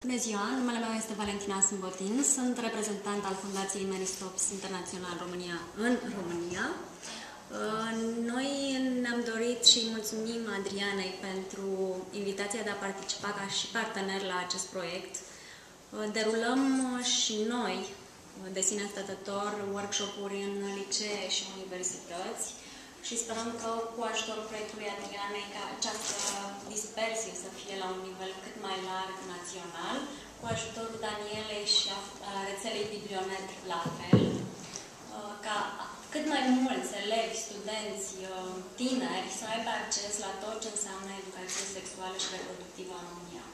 Bună ziua, numele meu este Valentina Sâmbotin, sunt reprezentant al Fundației Mary Stopes International România în România. Noi ne-am dorit și mulțumim Adrianei pentru invitația de a participa ca și partener la acest proiect. Derulăm și noi, de sine stătător, workshop-uri în licee și universități și sperăm că cu ajutorul proiectului Adrianei ca această dispersie să fie la un nivel cât mai larg național, cu ajutorul Danielei și a rețelei Biblionet la fel, ca cât mai mulți elevi, studenți, tineri să aibă acces la tot ce înseamnă educație sexuală și reproductivă în România.